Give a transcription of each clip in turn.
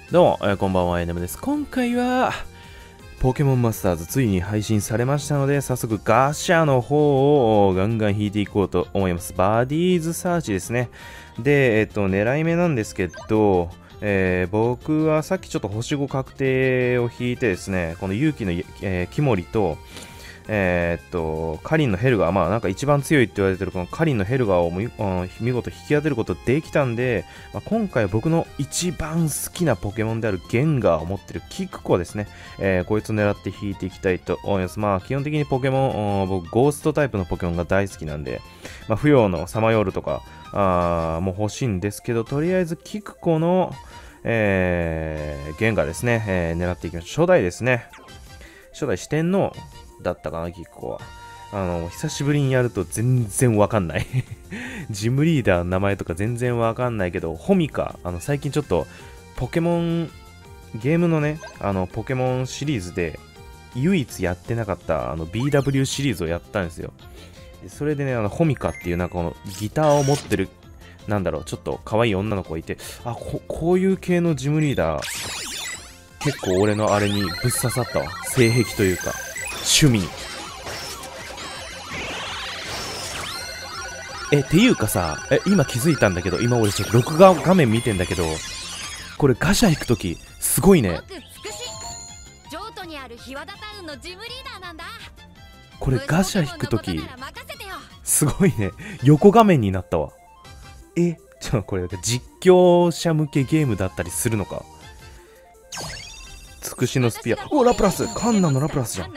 どうも、こんばんは、NM です。今回は、ポケモンマスターズついに配信されましたので、早速ガシャの方をガンガン引いていこうと思います。バディーズサーチですね。で、狙い目なんですけど、僕はさっきちょっと星5確定を引いてですね、この勇気の、キモリと、カリンのヘルガー、まあなんか一番強いって言われてるこのカリンのヘルガーを見事引き当てることできたんで、今回僕の一番好きなポケモンであるゲンガーを持ってるキクコですね、こいつを狙って引いていきたいと思います。まあ基本的にポケモン、僕ゴーストタイプのポケモンが大好きなんで、不要のサマヨールとかも欲しいんですけど、とりあえずキクコの、ゲンガーですね、狙っていきましょう。初代ですね。初代四天王だったかな、キクコは。久しぶりにやると全然わかんない。ジムリーダーの名前とか全然わかんないけど、ホミカ、最近ちょっと、ポケモン、ゲームのね、ポケモンシリーズで、唯一やってなかった、BW シリーズをやったんですよ。でそれでね、ホミカっていう、なんかこの、ギターを持ってる、なんだろう、ちょっと可愛い女の子がいて、こういう系のジムリーダー、結構俺のあれにぶっ刺さったわ。性癖というか。趣味に。っていうかさ、今気づいたんだけど、今俺ちょっと録画画面見てんだけど、これガシャ引くとき、すごいね。これガシャ引くとき、すごいね。横画面になったわ。これ実況者向けゲームだったりするのか。つくしのスピア。ラプラスカンナのラプラスじゃん。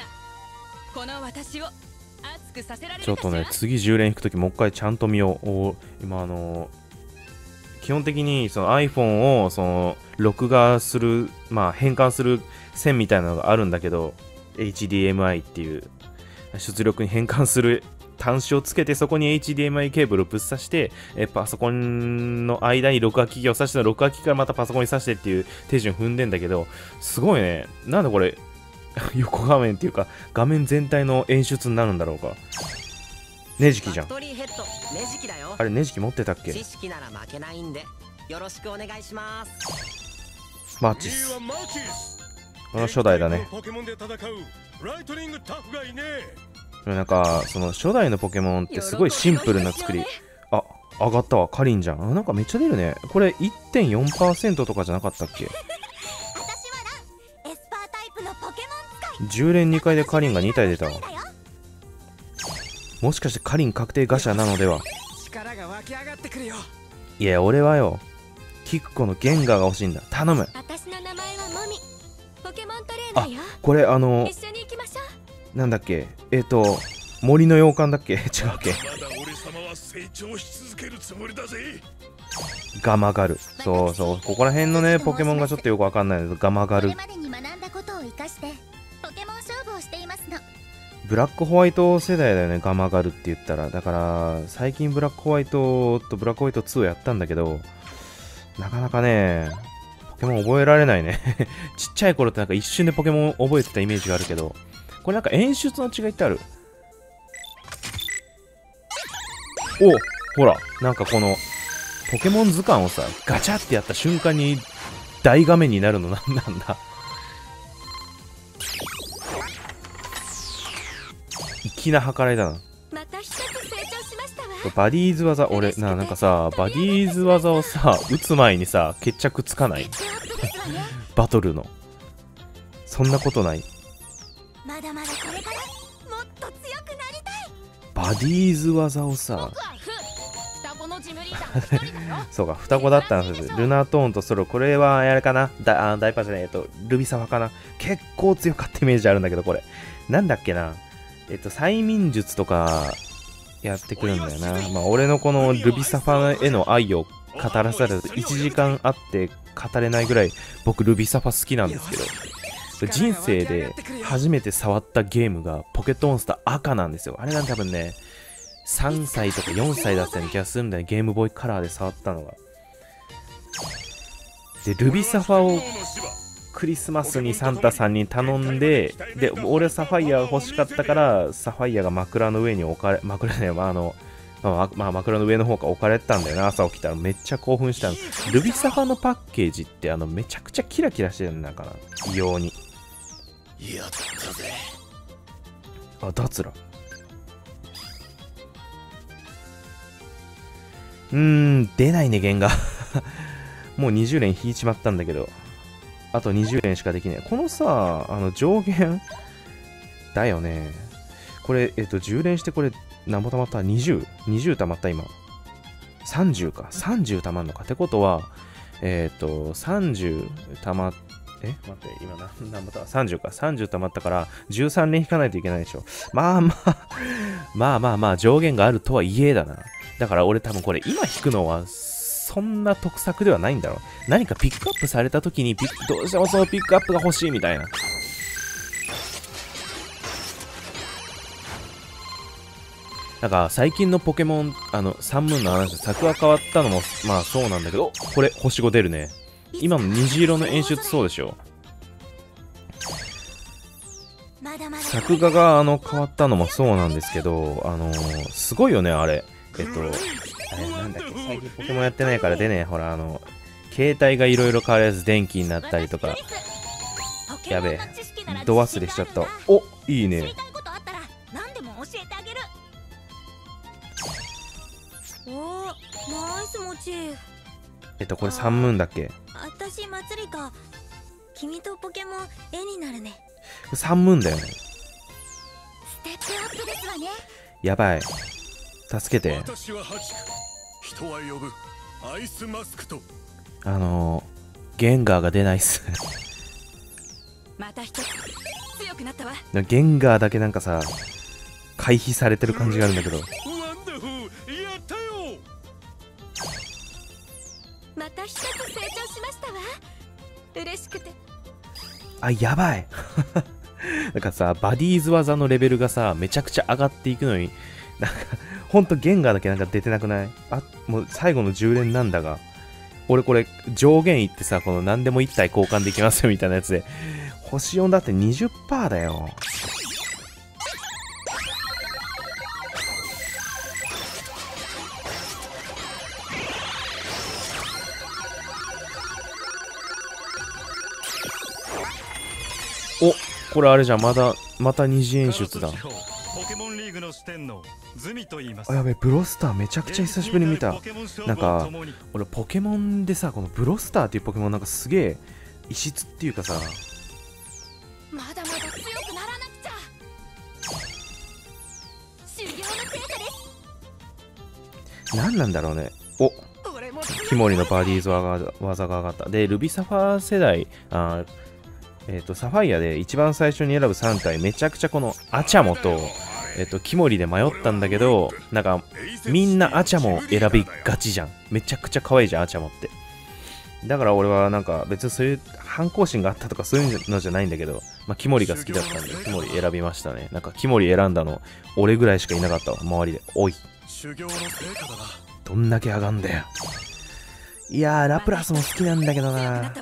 ちょっとね、次10連引くときもう一回ちゃんと見よう。今基本的にその iPhone をその録画する、変換する線みたいなのがあるんだけど、HDMI っていう出力に変換する端子をつけて、そこに HDMI ケーブルをぶっ刺して、パソコンの間に録画機器を挿して、録画機器からまたパソコンに挿してっていう手順踏んでんだけど、すごいね。なんでこれ横画面っていうか画面全体の演出になるんだろうか。ネジキじゃん。あれネジキ持ってたっけ。マーチス。この初代だね。なんかその初代のポケモンってすごいシンプルな作り。上がったわ。カリンじゃん。なんかめっちゃ出るね。これ 1.4% とかじゃなかったっけ。10連2回でカリンが2体出たわ。もしかしてカリン確定ガシャなのでは。いや、俺はよ、キクコのゲンガーが欲しいんだ。頼む。これなんだっけ、森の洋館だっけ。違うっけ。ガマガル。そうそう、ここら辺のねポケモンがちょっとよくわかんないけど、ガマガル。ブラックホワイト世代だよね、ガマガルって言ったら。だから最近ブラックホワイトとブラックホワイト2をやったんだけど、なかなかねポケモン覚えられないね。ちっちゃい頃ってなんか一瞬でポケモン覚えてたイメージがあるけど、これなんか演出の違いってある。ほら、なんかこのポケモン図鑑をさ、ガチャってやった瞬間に大画面になるのなんなんだ。粋な計らいだな。バディーズ技、俺なんかさ、バディーズ技をさ打つ前にさ決着つかない。バトルのそんなことない。バディーズ技をさそうか、双子だったんです。ルナートーンとソロ、これはあれかな、ダイパーじゃない、ルビサファかな。結構強かったイメージあるんだけど、これなんだっけな、催眠術とかやってくるんだよな。俺のこのルビサファへの愛を語らされると1時間あって語れないぐらい僕ルビサファ好きなんですけど、人生で初めて触ったゲームがポケットモンスター赤なんですよ。あれなん多分ね3歳とか4歳だったような気がするんだよ、ゲームボーイカラーで触ったのが。でルビサファをクリスマスにサンタさんに頼んで、俺サファイア欲しかったから、サファイアが枕の上に置かれ、枕ね、 枕の上の方から置かれてたんだよな。朝起きたらめっちゃ興奮したの。ルビサファのパッケージってめちゃくちゃキラキラしてるんだから、異様に。 やったぜ。 あ、脱落。出ないね、弦が。もう20連引いちまったんだけど。あと20連しかできない。このさ、上限だよね。これ、10連してこれ、何ぼ溜まった ?20 溜まった今。30か。30溜まんのか。ってことは、30溜まっ、待って、今何ぼ溜まった ?30 か。30溜まったから、13連引かないといけないでしょ。まあ、上限があるとはいえだな。だから俺多分これ、今引くのは、そんな得策ではないんだろう。何かピックアップされた時にどうしてもそのピックアップが欲しいみたいな。なんか最近のポケモン、サンムーンの話で作が変わったのもまあそうなんだけど、これ星5出るね。今の虹色の演出そうでしょ。作画が変わったのもそうなんですけど、すごいよね、あれ。なんだっけ、最近ポケモンやってないからでね、ほら、携帯がいろいろ変わるやつ、電気になったりとか。やべえ、度忘れしちゃった。お、いいね。これサンムーンだっけ？ 私、まつりか。君とポケモン、絵になるね。 サンムーンだよね。 ステップアップですわね。 やばい。助けて。 私はハチク。人は呼ぶアイスマスクと。 ゲンガーが出ないっす。 また一つ強くなったわ。 ゲンガーだけなんかさ、回避されてる感じがあるんだけど。 ワンダフル、やったよ。 また一つ成長しましたわ。嬉しくて。 あ、やばい。なんかさ、バディーズ技のレベルがさ、めちゃくちゃ上がっていくのに、なんか、ほんとゲンガーだけなんか出てなくない？あ、もう最後の10連なんだが。俺これ上限いってさ、この何でも1体交換できますよみたいなやつで、星4だって 20% だよ。お、これあれじゃん、また二次演出だ。 ポケモンリーグの四天王ズミと言います。 あ、やべえ、ブロスターめちゃくちゃ久しぶりに見た。なんか俺ポケモンでさ、このブロスターっていうポケモンなんかすげえ異質っていうかさ、 まだまだ強くならなくちゃ。修行の成果です。 何なんだろうね。お、キモリのバディーズ技が上がった。で、ルビサファー世代、サファイアで一番最初に選ぶ3体、めちゃくちゃこのアチャモと、キモリで迷ったんだけど、なんか、みんなアチャモ選びがちじゃん。めちゃくちゃ可愛いじゃん、アチャモって。だから俺はなんか、別にそういう反抗心があったとかそういうのじゃないんだけど、まあ、キモリが好きだったんで、キモリ選びましたね。なんか、キモリ選んだの、俺ぐらいしかいなかったわ、周りで。おい。どんだけ上がんだよ。いやー、ラプラスも好きなんだけどな。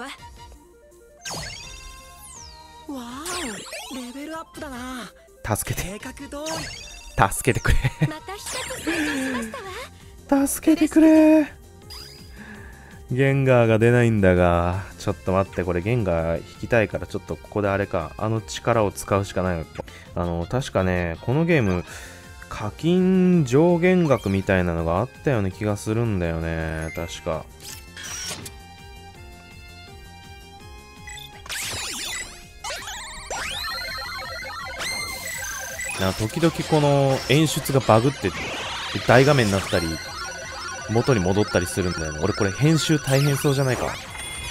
レベルアップだな。 助けて。 計画通り。 助けてくれ。 また一つ成長しましたわ。 助けてくれ。ゲンガーが出ないんだが、ちょっと待って、これゲンガー引きたいから、ちょっとここであれか、力を使うしかないの。確かね、このゲーム、課金上限額みたいなのがあったような気がするんだよね、確か。時々この演出がバグって大画面になったり元に戻ったりするんだよね。俺これ編集大変そうじゃないか。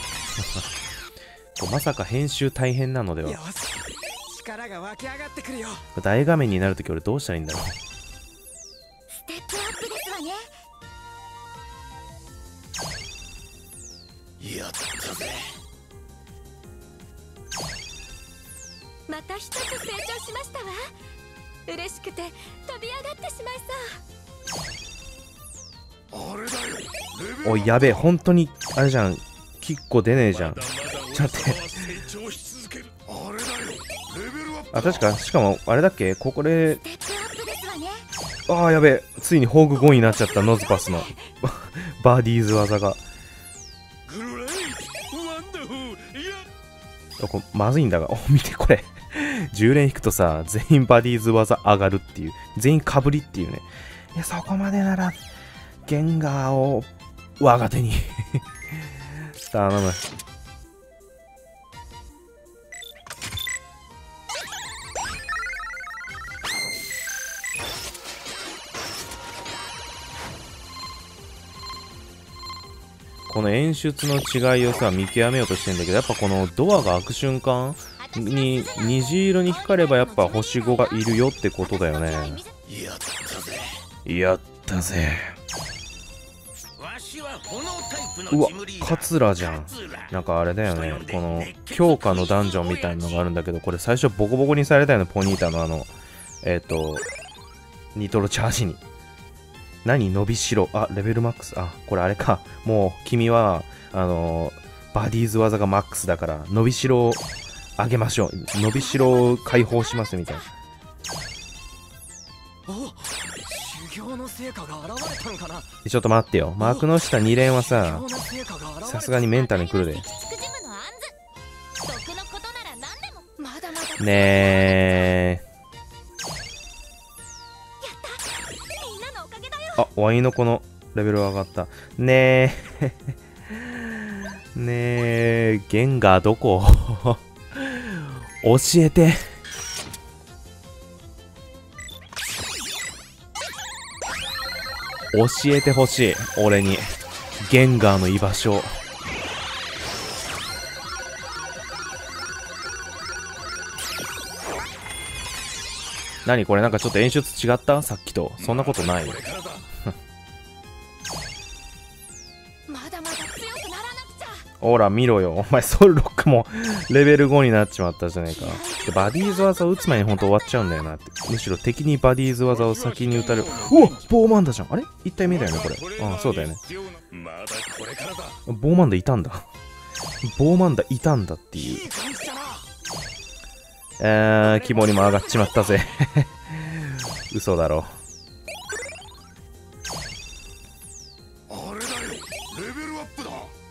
まさか編集大変なのでは。 よし、力が湧き上がってくるよ。 大画面になるとき俺どうしたらいいんだろう。 ステップアップですわね。 やったぜ。 また一つ成長しましたわ。嬉しくて飛び上がってしまいあれだよ。 おい、やべえ、本当にあれじゃん、キッコ出ねえじゃん。ちょっと待って。あ、確かしかもあれだっけ、ここでああ、やべえ。ついにホーグ5になっちゃった、ノズパスの。バディーズ技が。 グレイトワンダフル。いや、 これまずいんだが。お、見てこれ。10連引くとさ、全員バディーズ技上がるっていう。全員かぶりっていうね。いや、そこまでなら、ゲンガーを我が手に。頼む。この演出の違いをさ見極めようとしてんだけど、やっぱこのドアが開く瞬間に虹色に光ればやっぱ星5がいるよってことだよね。 やったぜ。 やったぜ。 わしは炎タイプうわのジムリーダー。 カツラじゃん。なんかあれだよね、この強化のダンジョンみたいなのがあるんだけど、これ最初ボコボコにされたよね、ポニータのニトロチャージに。何伸びしろ。あ、レベルマックス。あ、これあれか。もう君はバディーズ技がマックスだから伸びしろを上げましょう。伸びしろを解放しますみたいな。 お、修行の成果が現れたのかな。 ちょっと待ってよ。幕の下2連はさ、 修行の成果が現れた。 さすがにメンタルに来るで。 敵地区ジムのアンズ。毒のことなら何でも。まだまだ。 ねえ。 みんなのおかげだよ。 あ、ワイのこのレベル上がった。ねえ。ねえ、ゲンガーどこ教えて。教えてほしい。俺に。ゲンガーの居場所。何これなんかちょっと演出違った？さっきと。そんなことないよ。 これからだ。 まだまだ強くならなくちゃ。 ほら見ろよ。お前ソルロックもレベル5になっちまったじゃねえか。でバディーズ技を打つ前にほんと終わっちゃうんだよなって。むしろ敵にバディーズ技を先に打たれる。うわボーマンダじゃん。あれ一体目だよねこれ。ああそうだよね。 まだこれからだ。 ボーマンダいたんだ。ボーマンダいたんだっていう。 いい感じだな。 肝にも上がっちまったぜ。嘘だろ。 あれだよ。レベルアップだ。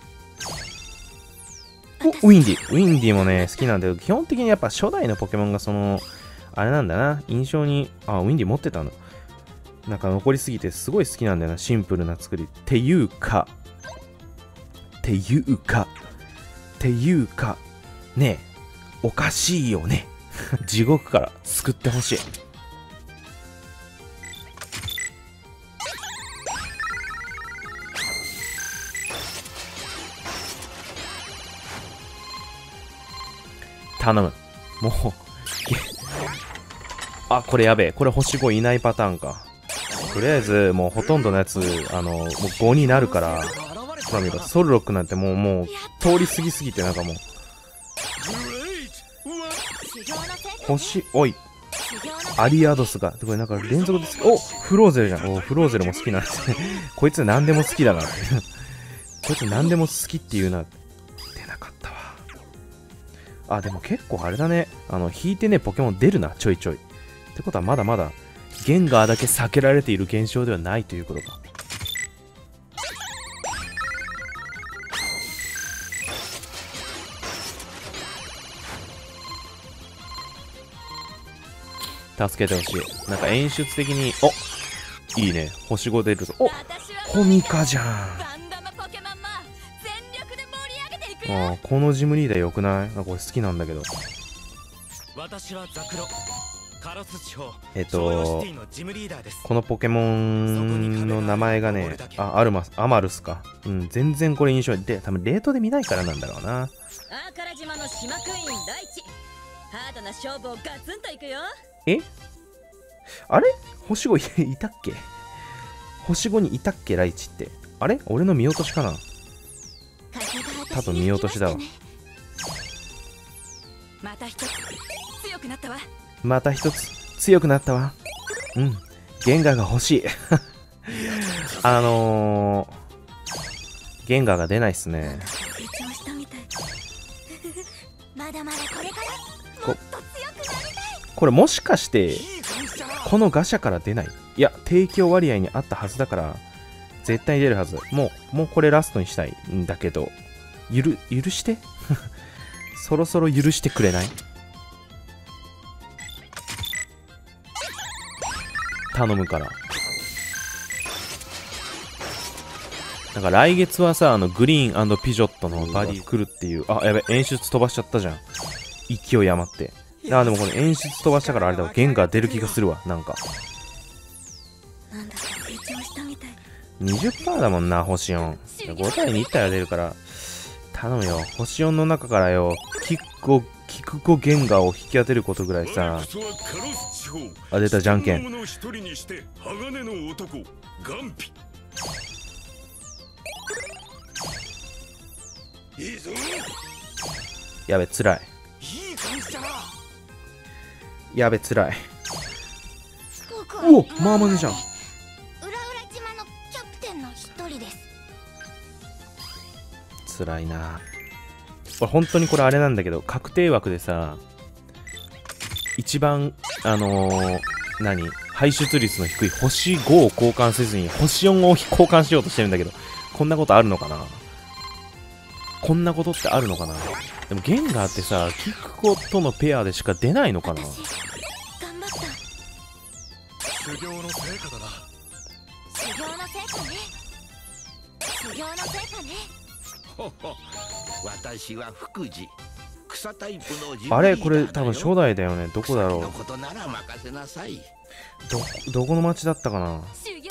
おウィンディ。ウィンディもね、好きなんだけど、基本的にやっぱ初代のポケモンがあれなんだな。印象に、あ、ウィンディ持ってたの。なんか残りすぎてすごい好きなんだよな。シンプルな作り。っていうか、ねえ、おかしいよね。地獄から救ってほしい。頼む。もう、あ、これやべえ。これ星5いないパターンか。とりあえず、もうほとんどのやつ、もう5になるから、ほら見ろ、ソルロックなんてもう、通り過ぎすぎてなんかもう、 修行の成果。 星、おい、 修行のアリアドスが、これなんか連続です。おフローゼルじゃん。おフローゼルも好きなんですね。こいつ何でも好きだなって。こいつ何でも好きっていうな。出なかったわ。あ、でも結構あれだね。引いてね、ポケモン出るな、ちょいちょい。ってことはまだまだ、ゲンガーだけ避けられている現象ではないということか。助けてほしい。なんか演出的に、おいいね。星5出るぞ。お私はコミカじゃん。 ガンダムポケモンも全力で盛り上げていくよ。 あこのジムリーダーよくない？これ好きなんだけど。 私はザクロカロス地方えっと小陽シティのジムリーダーです。 このポケモンの名前がね、アマルスか。うん、全然これ印象で、多分レートで見ないからなんだろうな。 アーカラ島の島クイーン大地。ハードな勝負をガツンといくよ。 えあれ星5いたっけ？星5にいたっけライチって。あれ俺の見落としかな？多分見落としだわ。 また一つ強くなったわ。 また一つ強くなったわ。うん。ゲンガーが欲しい。ゲンガーが出ないっすね。 成長したみたい。まだまだこれからもっと強くなりたい。 これもしかしていい感じだな。 このガシャから出ない？いや、提供割合にあったはずだから絶対出るはず。もうこれラストにしたいんだけど、許してそろそろ許してくれない？頼むから。なんか来月はさ、グリーン&ピジョットのバディ来るっていう。あ、やべ、演出飛ばしちゃったじゃん。勢い余って。あ、でもこれ演出飛ばしたからあれだわ。ゲンガー出る気がするわ、なんか。 なんだか成長したみたい。 20% だもんな、星4。5対2体は出るから、頼むよ。星4の中からよ、キクコゲンガーを引き当てることぐらいさ。あ、出た、じゃんけん。やべ、つらい。 いい感じだな。 やべ、つらい。 僕うお、まあまねじゃん。 浦々島のキャプテンの一人です。 つらいな。これ本当にこれあれなんだけど、確定枠でさ、一番排出率の低い星5を交換せずに星4を交換しようとしてるんだけど、こんなことあるのかな？こんなことってあるのかな？でもゲンガーってさ、キクコとのペアでしか出ないのかな？ 私頑張った。 修行の成果だな。 修行の成果ね。修行の成果ね。 ほほ、私は福寺草タイプのジムリーダーだよ。 あれこれ多分初代だよね。どこだろのことなら任せなさい。 う？どこの町だったかな？ 修行の成果です。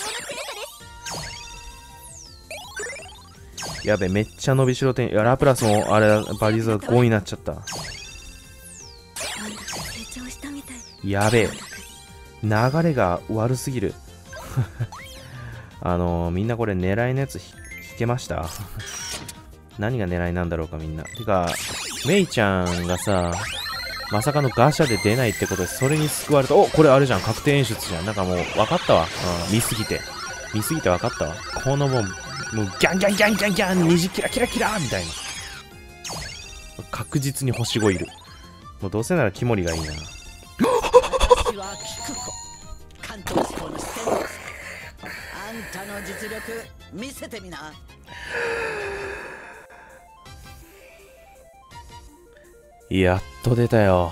やべ、めっちゃ伸びしろ点。いや、ラプラスもあれバリーズが5になっちゃった。 なんだか成長したみたい。 やべえ、流れが悪すぎる。みんなこれ狙いのやつ引けました？何が狙いなんだろうか、みんな。てか、メイちゃんがさ、まさかのガシャで出ないってことで、それに救われた。お、これあれじゃん、確定演出じゃん。なんかもう分かったわ。見すぎて分かったわ。このもうギャンギャンギャンギャンギャン、虹キラキラキラみたいな。確実に星5いる。もうどうせならキモリがいいな。 私はキクコ、関東地方の視点です。あんたの実力見せてみな。 やっと出たよ。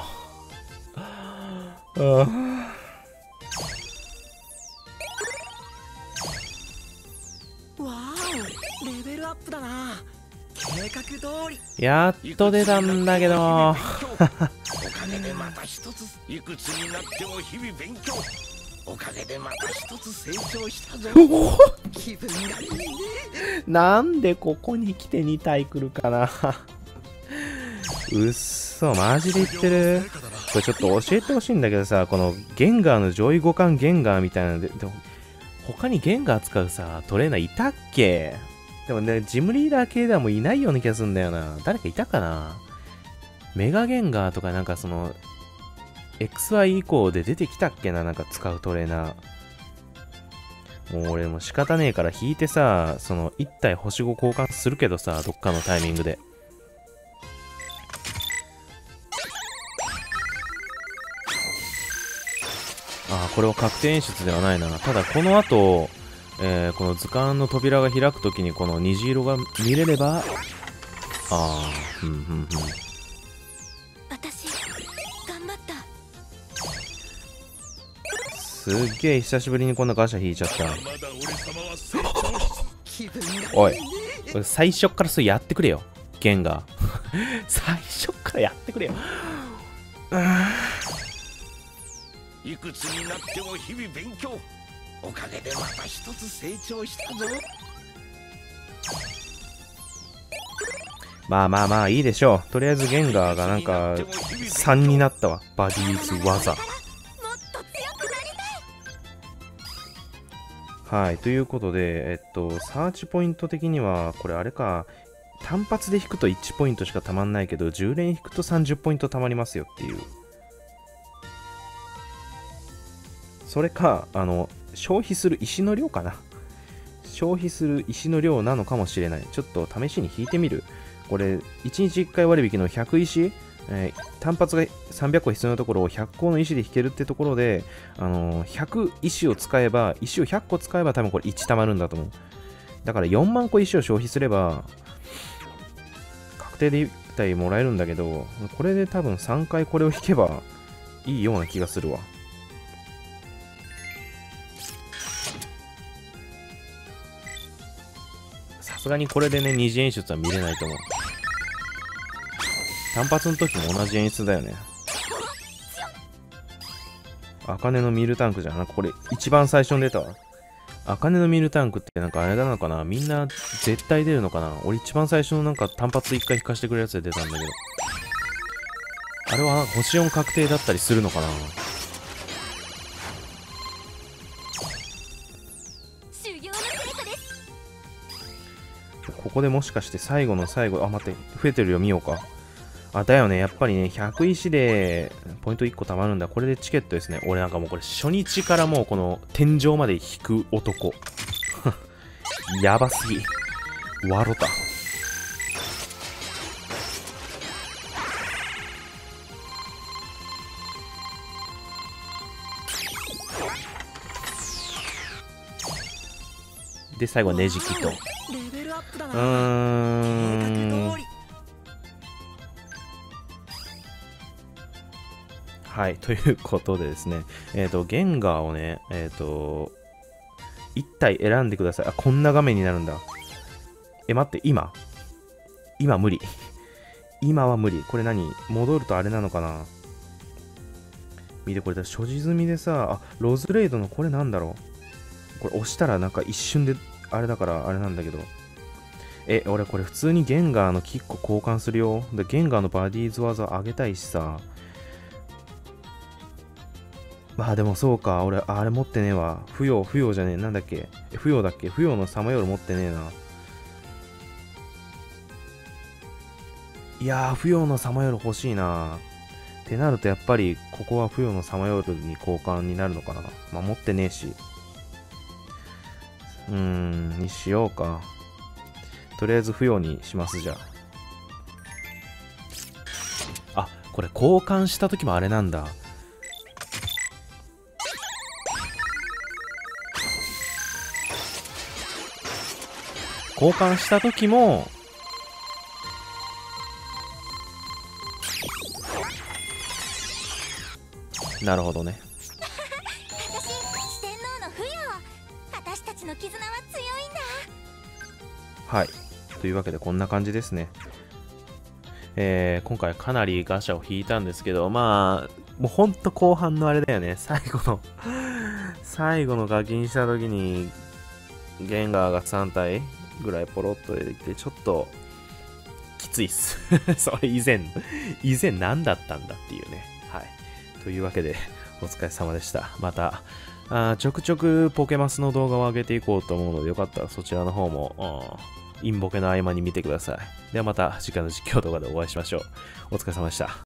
わお、レベルアップだな。計画通り。 やっと出たんだけど。 おかげでまた一つ、いくつになっても日々勉強。おかげでまた一つ成長したぞ。 気分がいいね。 なんでここに来て2体来るかな。うっそ、マジで言ってる。これちょっと教えてほしいんだけどさ、このゲンガーの上位互換ゲンガーみたいなので、他にゲンガー使うさ、トレーナーいたっけ？でもね、ジムリーダー系ではもういないような気がするんだよな。誰かいたかな？メガゲンガーとかなんかその、XY 以降で出てきたっけな、なんか使うトレーナー。もう俺も仕方ねえから引いてさ、その1体星5交換するけどさ、どっかのタイミングで。ああ、これは確定演出ではないな。ただこの後、この図鑑の扉が開くときにこの虹色が見れれば、ああ、 私頑張った。 すっげえ久しぶりにこんなガシャ引いちゃった。 まだ俺様は成長し、 気分がいいね。 おい、最初からそれやってくれよ、ゲンガー。最初からやってくれよ。 いくつになっても日々勉強。おかげでまた一つ成長したぞ。 まあいいでしょう。とりあえずゲンガーがなんか3になったわ。バディーズ技。 もっと強くなりたい。 はい、ということで、サーチポイント的には、これあれか、単発で引くと1ポイントしかたまんないけど、10連引くと30ポイントたまりますよっていう。それか、消費する石の量かな。消費する石の量なのかもしれない。ちょっと試しに引いてみる。これ、1日1回割引の100石単発が300個必要なところを100個の石で引けるってところで、100石を使えば、石を100個使えば多分これ1溜まるんだと思う。だから4万個石を消費すれば、確定で1体もらえるんだけど、これで多分3回これを引けばいいような気がするわ。さすがにこれでね、二次演出は見れないと思う。単発の時も同じ演出だよね。茜のミルタンクじゃん。なんかこれ一番最初に出たわ。茜のミルタンクってなんかあれなのかな、みんな絶対出るのかな。俺一番最初のなんか単発1回引かしてくれるやつで出たんだけど。あれは星4確定だったりするのかな。 修行の成果です。 ここでもしかして最後の最後、あ、待って、増えてるよ、見ようか。あ、だよね。やっぱりね、100石でポイント1個貯まるんだ。これでチケットですね。俺なんかもうこれ初日からもうこの天井まで引く男。やばすぎ。わろた。で、最後はねじきと。 レベルアップだな。計画通り。 はい、ということでですね、ゲンガーをね、1体選んでください。あ、こんな画面になるんだ。待って、今無理。今は無理。これ何？戻るとあれなのかな？見て、これ所持済みでさ、あ、ロズレイドのこれなんだろう？これ押したらなんか一瞬で、あれだからあれなんだけど。俺これ普通にゲンガーのキッコ交換するよ。で、ゲンガーのバディーズ技上げたいしさ。まあでもそうか、俺、あれ持ってねえわ。不要じゃねえ。なんだっけ。不要だっけ。不要のサマヨール持ってねえな。いやー、不要のサマヨール欲しいな。ってなるとやっぱり、ここは不要のサマヨールに交換になるのかな。まあ持ってねえし。にしようか。とりあえず不要にします、じゃあ。あ、これ交換した時もあれなんだ。交換した時もなるほどね。 私、四天王の不要。私たちの絆は強いんだ。 はい。というわけでこんな感じですね。今回かなりガシャを引いたんですけど、まあ、もうほんと後半のあれだよね。最後の課金した時に、ゲンガーが3体ぐらいポロッと出てきて、ちょっと、きついっす。それ以前何だったんだっていうね。はい。というわけで、お疲れ様でした。また、ちょくちょくポケマスの動画を上げていこうと思うので、よかったらそちらの方も、インボケの合間に見てください。ではまた次回の実況動画でお会いしましょう。お疲れ様でした。